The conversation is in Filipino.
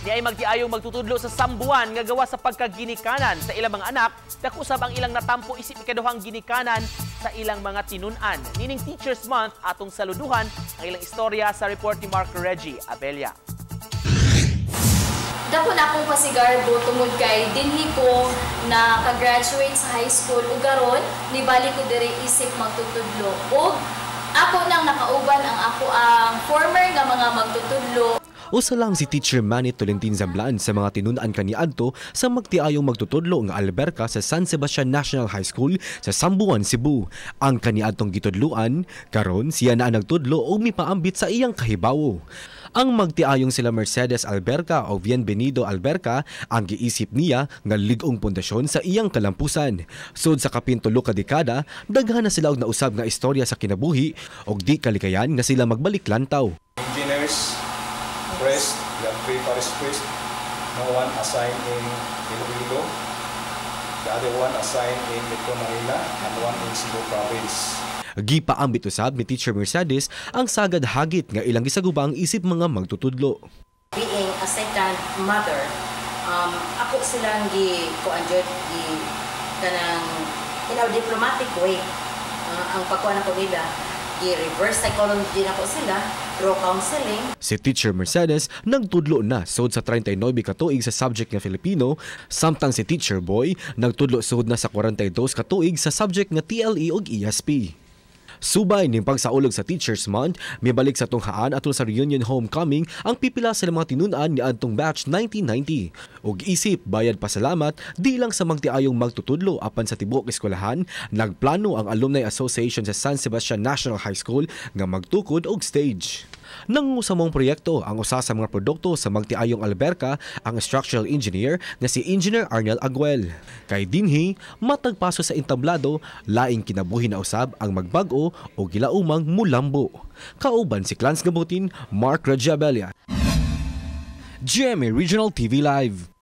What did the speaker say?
Ni ay magtiayong magtutudlo sa sambuan nga gawa sa pagkaginikanan sa ilang mga anak, dakusab ang ilang natampo isip ikaduhang ginikanan sa ilang mga tinun-an. Nining Teachers Month atong saluduhan ang ilang istorya sa report ni Mark Reggie Abella. Dako na akong pasigarbo tungod kay dinhi ko na ka-graduate sa high school ug garon nibalik ko diri isip magtutudlo ug ako nang nakauban ang former nga mga magtutudlo. Usa lang si Teacher Manny Tolentine Zamblaan sa mga tinun-an kaniadto sa magtiayong magtutudlo nga alberka sa San Sebastian National High School sa Sambuan, Cebu. Ang kaniadtong gitudluan, karon siya na nagtudlo o mipaambit sa iyang kahibawo. Ang magtiayong sila Mercedes Alberca o Bienvenido Alberca ang giisip niya nga ligong pundasyon sa iyang kalampusan. Sud sa kapintulo ka dekada, daghan na sila og nausab nga istorya sa kinabuhi og di kalikayan nga sila magbalik lantaw. Engineers, priest, we have 3 parish priests, no one assigned in Iloilo, the other one assigned in Metro Manila, and one in Cebu Province. Gipaambit usab ni Teacher Mercedes ang sagad hagit nga ilang gisagubang isip mga magtutudlo. Being a second mother, ako silang gi-kuanjud kanang in a diplomatic way. Ang pagkuha ko nila, i-reverse psychology na po sila through counseling. Si Teacher Mercedes nagtudlo na sud sa 39 ka tuig sa subject nga Filipino, samtang si Teacher Boy nagtudlo sud na sa 42 ka tuig sa subject nga TLE ug ESP. Subay ning pagsaulog sa Teachers Month, mibalik sa tunghaan atol sa reunion homecoming ang pipila sa mga tinun-an ni adtong batch 1990. Ug isip bayad pasalamat di lang sa magtiayong magtutudlo apan sa tibuok eskwelahan, nagplano ang Alumni Association sa San Sebastian National High School nga magtukod og stage. Nangusamong proyekto ang usa sa mga produkto sa magtiayong alberka ang structural engineer nga si Engineer Arnel Aguel. Kay dinhi matagpaso sa entablado, laing kinabuhi na usab ang magbag-o o gilaumang mulambo. Kauban si Clans Gabutin, Mark Reggie Abella. GMA Regional TV Live.